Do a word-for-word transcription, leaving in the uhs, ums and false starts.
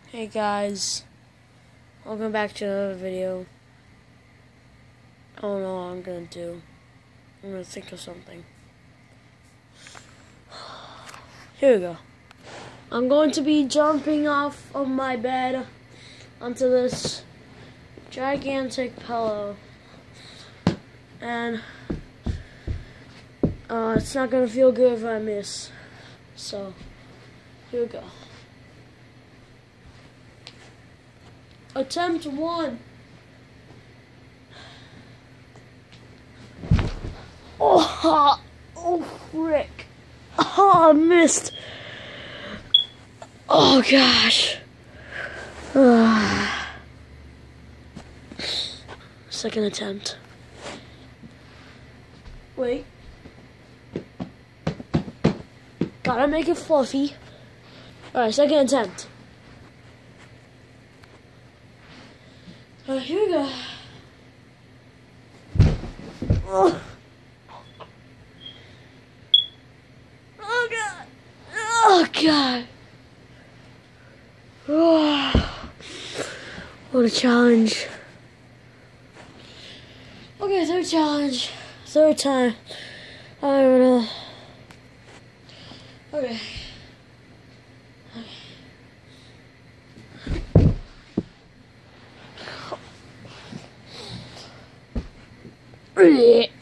Hey guys, welcome back to another video. I don't know what I'm gonna do. I'm gonna think of something. Here we go. I'm going to be jumping off of my bed onto this gigantic pillow. And uh, it's not gonna feel good if I miss. So, here we go. Attempt one. Oh, oh, frick. Oh, I missed. Oh, gosh. Uh, second attempt. Wait. Gotta make it fluffy. Alright, second attempt. Uh, here we go. Oh. Oh god. Oh god. Oh. What a challenge. Okay, third challenge. Third time. I don't know. Okay. Okay.